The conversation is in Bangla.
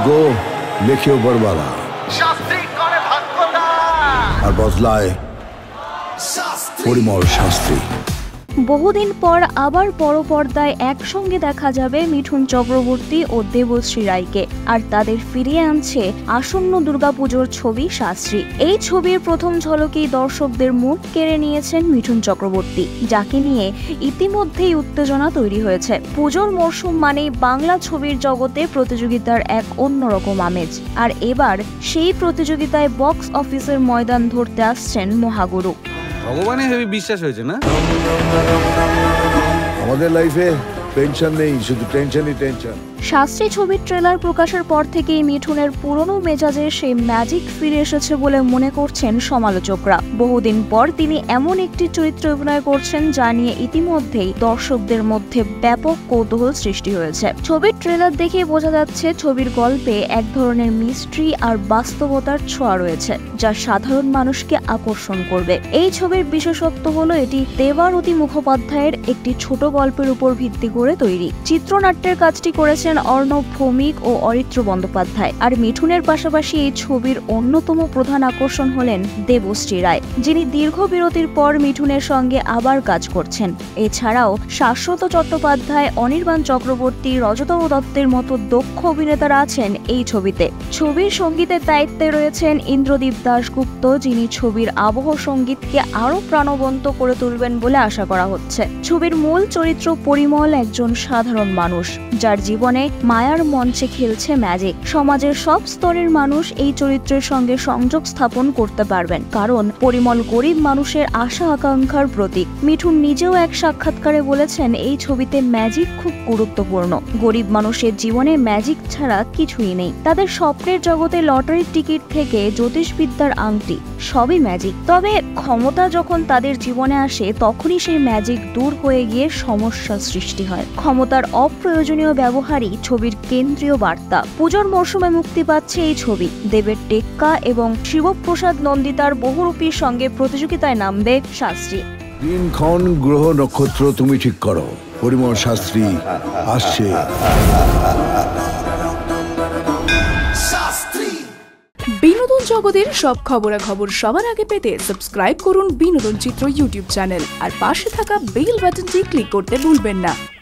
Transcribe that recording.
ভাগ্য লেখেও বরবালা, আর বদলায় পরিমল শাস্ত্রী। বহুদিন পর আবার বড় পর্দায় একসঙ্গে দেখা যাবে মিঠুন চক্রবর্তী ও দেবশ্রী রায়কে, আর তাদের ফিরিয়ে আনছে আসন্ন দুর্গাপুজোর ছবি শাস্ত্রী। এই ছবির প্রথম ঝলকেই দর্শকদের মন কেড়ে নিয়েছেন মিঠুন চক্রবর্তী, যাকে নিয়ে ইতিমধ্যেই উত্তেজনা তৈরি হয়েছে। পুজোর মরশুম মানেই বাংলা ছবির জগতে প্রতিযোগিতার এক অন্যরকম আমেজ, আর এবার সেই প্রতিযোগিতায় বক্স অফিসের ময়দান ধরতে আসছেন মহাগুরু। ভগবানে হেবি বিশ্বাস হয়েছে না? আমাদের লাইফে টেনশন নেই, শুধু টেনশনই টেনশন। শাস্ত্রী ছবির ট্রেলার প্রকাশের পর থেকেই মিঠুনের পুরনো মেজাজে সেই ম্যাজিক ফিরে এসেছে বলে মনে করছেন সমালোচকরা। বহুদিন পর তিনি এমন একটি চরিত্রে অভিনয় করছেন যা নিয়ে ইতিমধ্যেই দর্শকদের মধ্যে ব্যাপক কৌতূহল সৃষ্টি হয়েছে। ছবির ট্রেলার দেখে বোঝা যাচ্ছে ছবির গল্পে এক ধরনের মিস্ট্রি আর বাস্তবতার ছোঁয়া রয়েছে, যা সাধারণ মানুষকে আকর্ষণ করবে। এই ছবির বিশেষত্ব হলো এটি দেবারতী মুখোপাধ্যায়ের একটি ছোট গল্পের উপর ভিত্তি করে তৈরি। চিত্রনাট্যের কাজটি করেছেন অর্ণব ভৌমিক ও অরিত্র বন্দ্যোপাধ্যায়। আর মিঠুনের পাশাপাশি এই ছবির অন্যতম প্রধান আকর্ষণ হলেন দেবশ্রী রায়, যিনি দীর্ঘ বিরতির পর মিঠুনের সঙ্গে আবার কাজ করছেন। এছাড়াও শাশ্বত চট্টোপাধ্যায়, অনির্বাণ চক্রবর্তী, রজতম দত্তের মতো দক্ষ অভিনেতারা আছেন এই ছবিতে। ছবির সঙ্গীতের দায়িত্বে রয়েছেন ইন্দ্রদীপ দাশগুপ্ত, যিনি ছবির আবহ সঙ্গীতকে আরো প্রাণবন্ত করে তুলবেন বলে আশা করা হচ্ছে। ছবির মূল চরিত্র পরিমল একজন সাধারণ মানুষ, যার জীবনে মায়ার মঞ্চে খেলছে ম্যাজিক। সমাজের সব স্তরের মানুষ এই চরিত্রের সঙ্গে সংযোগ স্থাপন করতে পারবেন, কারণ পরিমল গরিব মানুষের আশা আকাঙ্ক্ষার প্রতীক। মিঠুন নিজেও এক সাক্ষাৎকারে বলেছেন, এই ছবিতে ম্যাজিক খুব গুরুত্বপূর্ণ। গরিব মানুষের জীবনে ম্যাজিক ছাড়া কিছুই নেই। তাদের স্বপ্নের জগতে লটারির টিকিট থেকে জ্যোতিষবিদ্যার আংটি, সবই ম্যাজিক। তবে ক্ষমতা যখন তাদের জীবনে আসে, তখনই সেই ম্যাজিক দূর হয়ে গিয়ে সমস্যার সৃষ্টি হয়। ক্ষমতার অপ্রয়োজনীয় ব্যবহারই ছবির কেন্দ্রীয় বার্তা। পুজোর মরশুমে মুক্তি পাচ্ছে এই ছবি। দেবের টেক্কা এবং শিবপ্রসাদ নন্দিতার বহুরূপীর সঙ্গে প্রতিযোগিতায় নামবে শাস্ত্রী। দিনক্ষণ গ্রহ নক্ষত্র তুমি ঠিক করো, পরিমল শাস্ত্রী আসছে। বিনোদন জগতের সব খবরাখবর সবার আগে পেতে সাবস্ক্রাইব করুন বিনোদন চিত্র ইউটিউব চ্যানেল, আর পাশে থাকা বেল বাটনটি ক্লিক করতে ভুলবেন না।